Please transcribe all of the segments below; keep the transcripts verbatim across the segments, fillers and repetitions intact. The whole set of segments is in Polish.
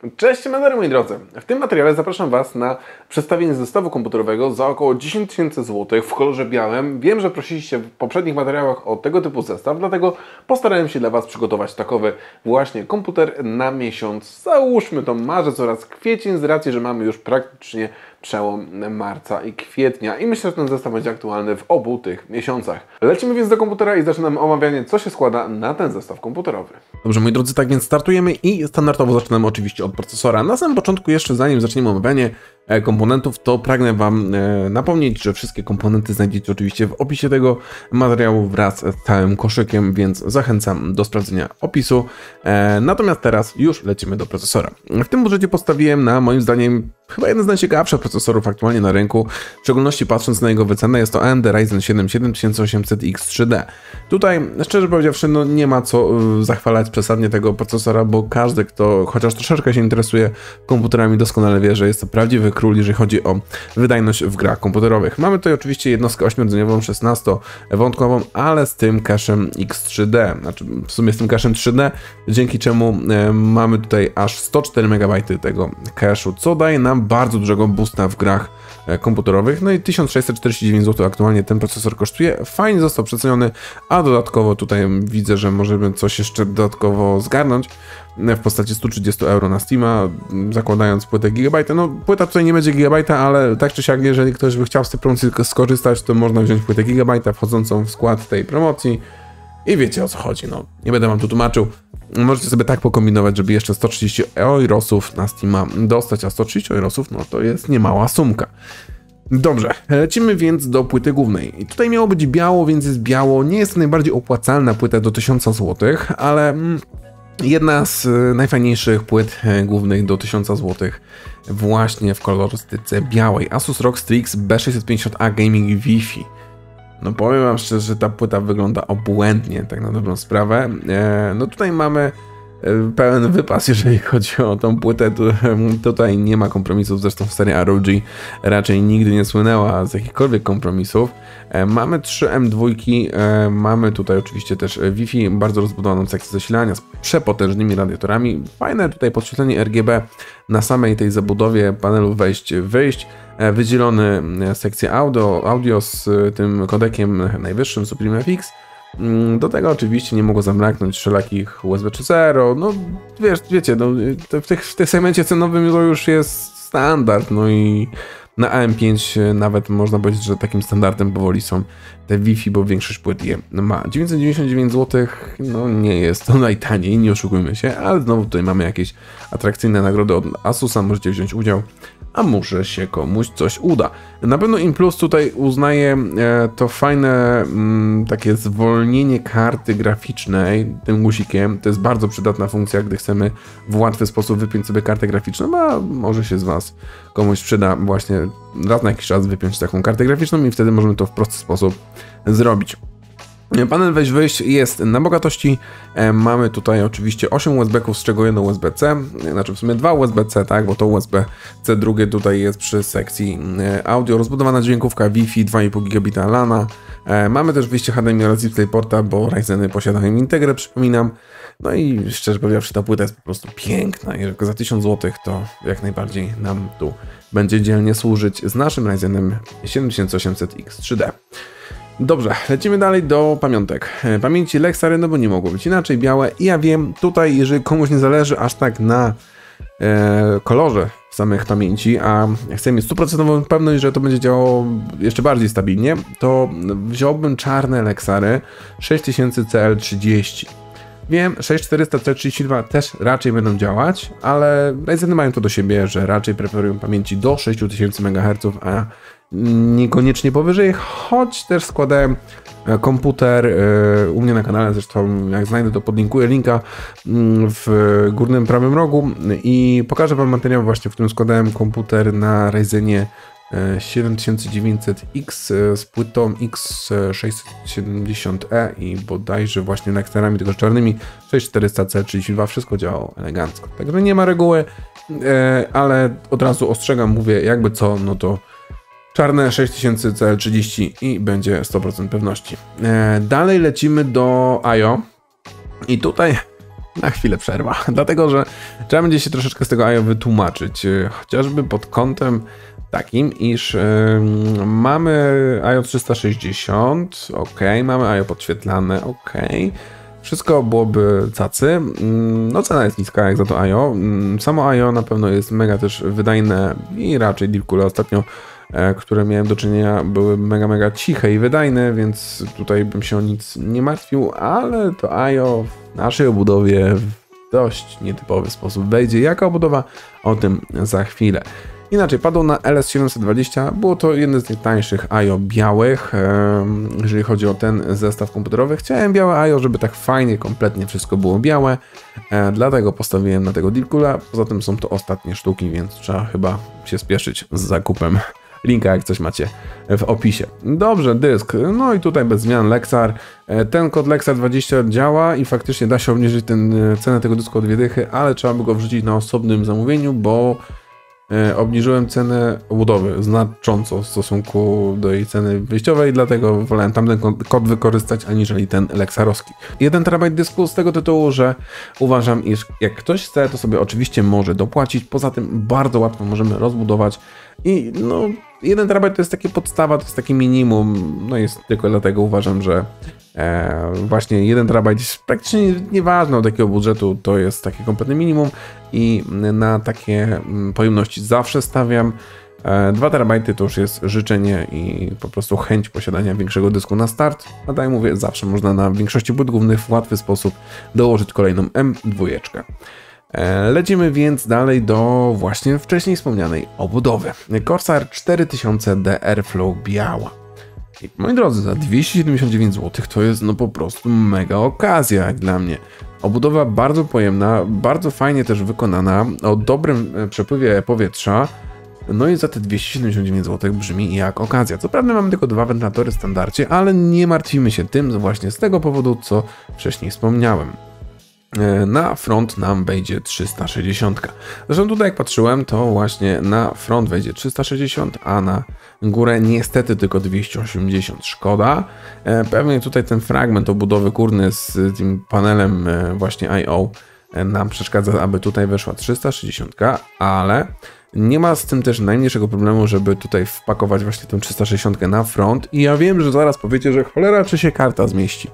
Cześć, Madery, moi drodzy. W tym materiale zapraszam Was na przedstawienie zestawu komputerowego za około dziesięć tysięcy złotych w kolorze białym. Wiem, że prosiliście w poprzednich materiałach o tego typu zestaw, dlatego postarałem się dla Was przygotować takowy właśnie komputer na miesiąc. Załóżmy to marzec oraz kwiecień, z racji, że mamy już praktycznie przełom marca i kwietnia i myślę, że ten zestaw będzie aktualny w obu tych miesiącach. Lecimy więc do komputera i zaczynamy omawianie, co się składa na ten zestaw komputerowy. Dobrze, moi drodzy, tak więc startujemy i standardowo zaczynamy oczywiście od procesora. Na samym początku, jeszcze zanim zaczniemy omawianie komponentów, to pragnę Wam napomnieć, że wszystkie komponenty znajdziecie oczywiście w opisie tego materiału wraz z całym koszykiem, więc zachęcam do sprawdzenia opisu. Natomiast teraz już lecimy do procesora. W tym budżecie postawiłem na, moim zdaniem, chyba jeden z najciekawszych procesorów aktualnie na rynku, w szczególności patrząc na jego wycenę, jest to A M D Ryzen siedem siedem tysiące osiemset X trzy D. Tutaj, szczerze powiedziawszy, no nie ma co zachwalać przesadnie tego procesora, bo każdy, kto chociaż troszeczkę się interesuje komputerami, doskonale wie, że jest to prawdziwy król, jeżeli chodzi o wydajność w grach komputerowych. Mamy tutaj oczywiście jednostkę ośmiordzeniową, szesnastowątkową, ale z tym cachem X trzy D, znaczy w sumie z tym cachem trzy D, dzięki czemu e, mamy tutaj aż sto cztery megabajty tego cache'u, co daje nam bardzo dużego boosta w grach e, komputerowych. No i tysiąc sześćset czterdzieści dziewięć złotych aktualnie ten procesor kosztuje. Fajnie został przeceniony, a dodatkowo tutaj widzę, że możemy coś jeszcze dodatkowo zgarnąć w postaci stu trzydziestu euro na Steama, zakładając płytę gigabajta. No płyta tutaj nie będzie gigabajta, ale tak czy siak, jeżeli ktoś by chciał z tej promocji skorzystać, to można wziąć płytę gigabajta wchodzącą w skład tej promocji i wiecie, o co chodzi. No nie będę Wam tu tłumaczył. Możecie sobie tak pokombinować, żeby jeszcze sto trzydzieści eurosów na Steama dostać, a sto trzydzieści eurosów, no to jest niemała sumka. Dobrze, lecimy więc do płyty głównej. I tutaj miało być biało, więc jest biało. Nie jest to najbardziej opłacalna płyta do tysiąca złotych, ale mm, jedna z najfajniejszych płyt głównych do tysiąca złotych właśnie w kolorystyce białej. Asus R O G Strix B sześćset pięćdziesiąt A Gaming Wi-Fi. No powiem Wam szczerze, że ta płyta wygląda obłędnie, tak na dobrą sprawę. No tutaj mamy pełen wypas, jeżeli chodzi o tą płytę. Tu, tutaj nie ma kompromisów, zresztą w serii R O G raczej nigdy nie słynęła z jakichkolwiek kompromisów. Mamy trzy M dwa, mamy tutaj oczywiście też Wi-Fi, bardzo rozbudowaną sekcję zasilania z przepotężnymi radiatorami. Fajne tutaj podświetlenie R G B na samej tej zabudowie panelu wejść-wyjść. Wydzielony sekcję audio, audio z tym kodekiem najwyższym Supreme F X. Do tego oczywiście nie mogło zabraknąć wszelakich U S B trzy zero. No wiesz, wiecie, no, w, tych, w tym segmencie cenowym to już jest standard. No i na A M pięć nawet można powiedzieć, że takim standardem powoli są te Wi-Fi, bo większość płyt je ma. dziewięćset dziewięćdziesiąt dziewięć złotych, no nie jest to najtaniej, nie oszukujmy się, ale znowu tutaj mamy jakieś atrakcyjne nagrody od Asusa, możecie wziąć udział, a może się komuś coś uda. Na pewno im plus tutaj uznaję e, to fajne m, takie zwolnienie karty graficznej tym guzikiem. To jest bardzo przydatna funkcja, gdy chcemy w łatwy sposób wypiąć sobie kartę graficzną, a może się z Was komuś przyda właśnie raz na jakiś czas wypiąć taką kartę graficzną i wtedy możemy to w prosty sposób zrobić. Panel wejść-wyjść jest na bogatości. E, mamy tutaj oczywiście osiem U S B-ków, z czego jedno U S B C, znaczy w sumie dwa U S B C, tak, bo to U S B C drugie tutaj jest przy sekcji e, audio, rozbudowana dźwiękówka Wi-Fi, dwa i pół gigabita LANa. E, mamy też wyjście H D M I oraz DisplayPorta, bo Ryzeny posiadają Integrę, przypominam. No i szczerze powiedziawszy, ta płyta jest po prostu piękna i za tysiąc złotych to jak najbardziej nam tu będzie dzielnie służyć z naszym Ryzenem siedem tysięcy osiemset X trzy D. Dobrze, lecimy dalej do pamiątek. Pamięci Lexary, no bo nie mogło być inaczej, białe. I ja wiem, tutaj jeżeli komuś nie zależy aż tak na e, kolorze samych pamięci, a chcę mieć stuprocentową pewność, że to będzie działało jeszcze bardziej stabilnie, to wziąłbym czarne Lexary sześć tysięcy C L trzydzieści. Wiem, sześć tysięcy czterysta C trzydzieści dwa też raczej będą działać, ale Ryzeny mają to do siebie, że raczej preferują pamięci do sześć tysięcy megaherców, a niekoniecznie powyżej, choć też składałem komputer u mnie na kanale, zresztą jak znajdę to podlinkuję linka w górnym prawym rogu i pokażę Wam materiał właśnie, w którym składałem komputer na Ryzenie siedem tysięcy dziewięćset X z płytą X sześćset siedemdziesiąt E i bodajże właśnie Lexarami, tylko czarnymi sześć tysięcy czterysta C trzydzieści dwa, wszystko działało elegancko. Także nie ma reguły, ale od razu ostrzegam, mówię jakby co, no to czarne sześć tysięcy C L trzydzieści i będzie sto procent pewności. Dalej lecimy do I O i tutaj na chwilę przerwa, dlatego że trzeba będzie się troszeczkę z tego I O wytłumaczyć, chociażby pod kątem takim, iż yy, mamy I O trzysta sześćdziesiąt, ok, mamy I O podświetlane, ok, wszystko byłoby cacy, no cena jest niska jak za to I O, samo I O na pewno jest mega też wydajne i raczej dealkule ostatnio, które miałem do czynienia, były mega, mega ciche i wydajne, więc tutaj bym się o nic nie martwił, ale to I O w naszej obudowie w dość nietypowy sposób wejdzie. Jaka obudowa? O tym za chwilę. Inaczej, padło na L S siedemset dwadzieścia, było to jeden z najtańszych I O białych, jeżeli chodzi o ten zestaw komputerowy. Chciałem białe I O, żeby tak fajnie, kompletnie wszystko było białe, dlatego postawiłem na tego dealcula. Poza tym są to ostatnie sztuki, więc trzeba chyba się spieszyć z zakupem. Linka jak coś macie w opisie. Dobrze, dysk. No i tutaj bez zmian Lexar. Ten kod Lexar dwadzieścia działa i faktycznie da się obniżyć ten, cenę tego dysku o dwie dychy, ale trzeba by go wrzucić na osobnym zamówieniu, bo obniżyłem cenę obudowy znacząco w stosunku do jej ceny wyjściowej, dlatego wolałem tamten kod wykorzystać, aniżeli ten Lexarowski. jeden terabajt dysku z tego tytułu, że uważam, iż jak ktoś chce, to sobie oczywiście może dopłacić. Poza tym bardzo łatwo możemy rozbudować i no jeden terabajt to jest takie podstawa, to jest takie minimum, no jest tylko dlatego uważam, że e, właśnie jeden terabajt jest praktycznie nieważne od jakiego budżetu, to jest takie kompletne minimum i na takie pojemności zawsze stawiam. dwa terabajty to już jest życzenie i po prostu chęć posiadania większego dysku na start, a tak jak mówię, zawsze można na większości płyt głównych w łatwy sposób dołożyć kolejną M dwa. Lecimy więc dalej do właśnie wcześniej wspomnianej obudowy. Corsair cztery tysiące D Airflow biała. I moi drodzy, za dwieście siedemdziesiąt dziewięć złotych to jest no po prostu mega okazja jak dla mnie. Obudowa bardzo pojemna, bardzo fajnie też wykonana, o dobrym przepływie powietrza. No i za te dwieście siedemdziesiąt dziewięć złotych brzmi jak okazja. Co prawda mamy tylko dwa wentylatory w standardzie, ale nie martwimy się tym właśnie z tego powodu, co wcześniej wspomniałem. Na front nam wejdzie trzysta sześćdziesiąt. Zresztą tutaj jak patrzyłem, to właśnie na front wejdzie trzysta sześćdziesiąt, a na górę niestety tylko dwieście osiemdziesiąt. Szkoda. Pewnie tutaj ten fragment obudowy górny z tym panelem właśnie I O nam przeszkadza, aby tutaj weszła trzysta sześćdziesiąt, ale nie ma z tym też najmniejszego problemu, żeby tutaj wpakować właśnie tę trzysta sześćdziesiąt na front. I ja wiem, że zaraz powiecie, że cholera, czy się karta zmieści.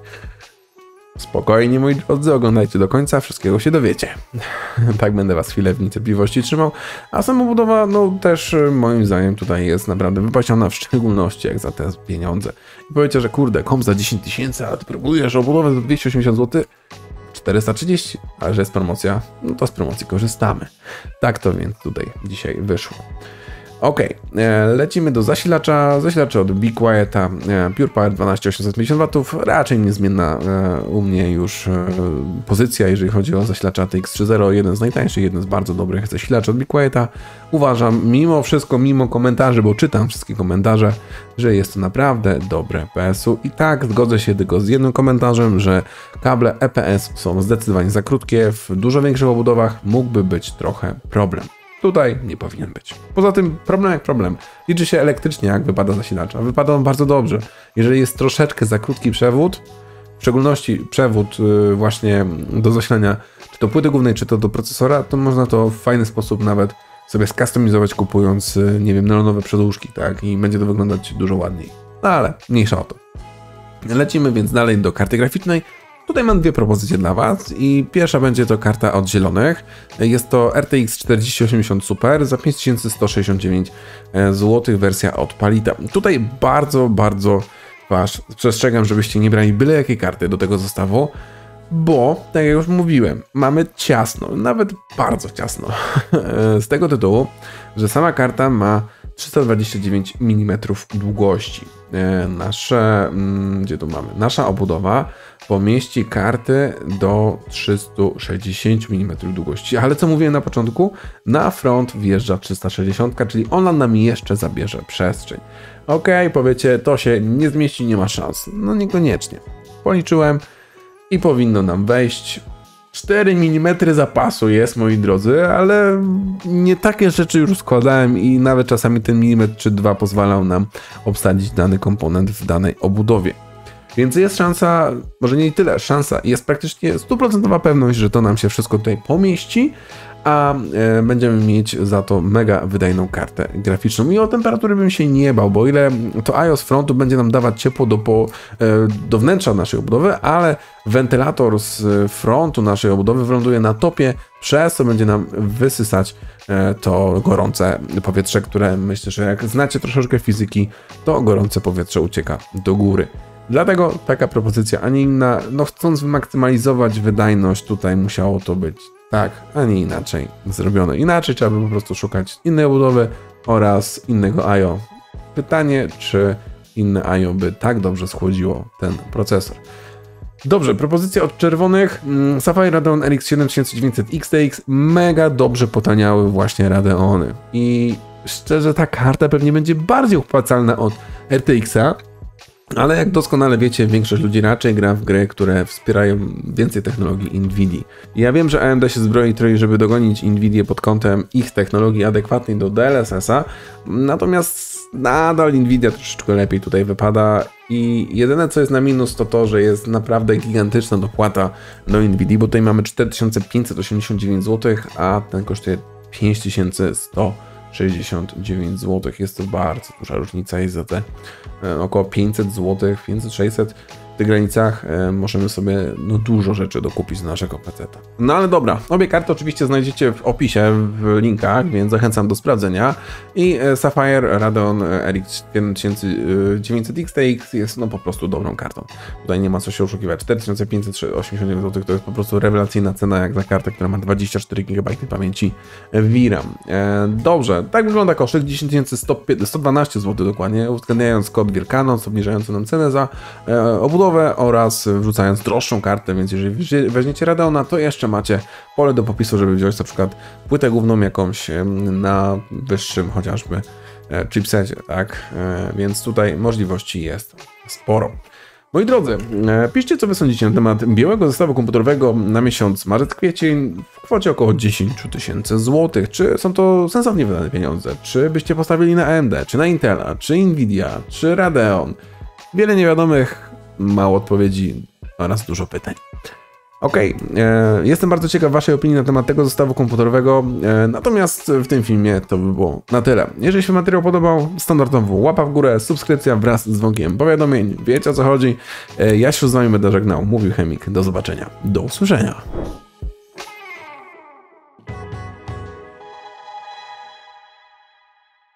Spokojnie, moi drodzy, oglądajcie do końca, wszystkiego się dowiecie. Tak będę was chwilę w niecierpliwości trzymał. A sama budowa, no też moim zdaniem tutaj jest naprawdę wypasiona, w szczególności jak za te pieniądze. I powiecie, że kurde, komp za dziesięć tysięcy, ale ty próbujesz o budowę za dwieście osiemdziesiąt złotych, czterysta trzydzieści, ale że jest promocja, no to z promocji korzystamy. Tak to więc tutaj dzisiaj wyszło. Ok, lecimy do zasilacza. Zasilacza od Be Quieta, PurePower dwanaście tysięcy osiemset pięćdziesiąt watów, raczej niezmienna u mnie już pozycja, jeżeli chodzi o zasilacza T X trzy zero, jeden z najtańszych, jeden z bardzo dobrych zasilaczy od Be Quieta. Uważam, mimo wszystko, mimo komentarzy, bo czytam wszystkie komentarze, że jest to naprawdę dobre P S u. I tak, zgodzę się tylko z jednym komentarzem, że kable E P S są zdecydowanie za krótkie, w dużo większych obudowach mógłby być trochę problem. Tutaj nie powinien być. Poza tym problem jak problem. Liczy się elektrycznie, jak wypada zasilacza. Wypada on bardzo dobrze. Jeżeli jest troszeczkę za krótki przewód, w szczególności przewód właśnie do zasilania czy to płyty głównej, czy to do procesora, to można to w fajny sposób nawet sobie skustomizować, kupując, nie wiem, nelonowe przedłużki, tak? I będzie to wyglądać dużo ładniej. No ale mniejsza o to. Lecimy więc dalej do karty graficznej. Tutaj mam dwie propozycje dla was i pierwsza będzie to karta od zielonych. Jest to R T X czterdzieści osiemdziesiąt Super za pięć tysięcy sto sześćdziesiąt dziewięć złotych, wersja od Palita. Tutaj bardzo, bardzo was przestrzegam, żebyście nie brali byle jakiej karty do tego zestawu, bo, tak jak już mówiłem, mamy ciasno, nawet bardzo ciasno. Z tego tytułu, że sama karta ma trzysta dwadzieścia dziewięć milimetrów długości. Nasze, gdzie tu mamy? Nasza obudowa pomieści karty do trzysta sześćdziesiąt milimetrów długości, ale co mówiłem na początku, na front wjeżdża trzysta sześćdziesiąt, czyli ona nam jeszcze zabierze przestrzeń. Ok, powiecie, to się nie zmieści, nie ma szans. No niekoniecznie. Policzyłem i powinno nam wejść. cztery milimetry zapasu jest, moi drodzy, ale nie takie rzeczy już składałem i nawet czasami ten milimetr czy dwa pozwalał nam obsadzić dany komponent w danej obudowie. Więc jest szansa, może nie tyle szansa, jest praktycznie stuprocentowa pewność, że to nam się wszystko tutaj pomieści, a e, będziemy mieć za to mega wydajną kartę graficzną. I o temperatury bym się nie bał, bo o ile to I O z frontu będzie nam dawać ciepło do, po, e, do wnętrza naszej obudowy, ale wentylator z frontu naszej obudowy wyląduje na topie, przez co będzie nam wysysać e, to gorące powietrze, które myślę, że jak znacie troszeczkę fizyki, to gorące powietrze ucieka do góry. Dlatego taka propozycja, a nie inna, no chcąc wymaksymalizować wydajność, tutaj musiało to być tak, a nie inaczej zrobione. Inaczej trzeba by po prostu szukać innej obudowy oraz innego I O. Pytanie, czy inne I O by tak dobrze schłodziło ten procesor. Dobrze, propozycja od czerwonych. Sapphire Radeon R X siedem tysiące dziewięćset X T X. Mega dobrze potaniały właśnie Radeony. I szczerze ta karta pewnie będzie bardziej opłacalna od R T X-a. Ale jak doskonale wiecie, większość ludzi raczej gra w gry, które wspierają więcej technologii Nvidia. Ja wiem, że A M D się zbroi trochę, żeby dogonić Nvidię pod kątem ich technologii adekwatnej do D L S S-a, natomiast nadal Nvidia troszeczkę lepiej tutaj wypada i jedyne co jest na minus to to, że jest naprawdę gigantyczna dopłata do Nvidia, bo tutaj mamy cztery tysiące pięćset osiemdziesiąt dziewięć złotych, a ten kosztuje pięć tysięcy sto sześćdziesiąt dziewięć złotych. Jest to bardzo duża różnica i za te e, około pięćset złotych, pięćset sześćset w tych granicach e, możemy sobie no, dużo rzeczy dokupić z naszego peceta. No ale dobra, obie karty oczywiście znajdziecie w opisie, w linkach, więc zachęcam do sprawdzenia. I e, Sapphire Radeon R X siedem tysiące dziewięćset X T X jest no po prostu dobrą kartą. Tutaj nie ma co się oszukiwać. cztery tysiące pięćset osiemdziesiąt dziewięć złotych to jest po prostu rewelacyjna cena jak za kartę, która ma dwadzieścia cztery gigabajty pamięci V RAM. E, dobrze, tak wygląda koszyk, dziesięć tysięcy sto dwanaście złotych dokładnie, uwzględniając kod Wielkanoc, obniżający nam cenę za e, obudowę oraz wrzucając droższą kartę, więc jeżeli weźmiecie Radeona, to jeszcze macie pole do popisu, żeby wziąć na przykład płytę główną jakąś e, na wyższym chociażby e, chipsecie, tak? E, więc tutaj możliwości jest sporo. Moi drodzy, piszcie co wy sądzicie na temat białego zestawu komputerowego na miesiąc marzec-kwiecień w kwocie około dziesięć tysięcy złotych. Czy są to sensownie wydane pieniądze? Czy byście postawili na A M D, czy na Intela, czy Nvidia, czy Radeon? Wiele niewiadomych, mało odpowiedzi oraz dużo pytań. Okej, okay. Jestem bardzo ciekaw waszej opinii na temat tego zestawu komputerowego, e, natomiast w tym filmie to by było na tyle. Jeżeli się materiał podobał, standardowo łapa w górę, subskrypcja wraz z dzwonkiem powiadomień, wiecie o co chodzi. E, ja się z wami będę żegnał, mówił Chemik, do zobaczenia, do usłyszenia.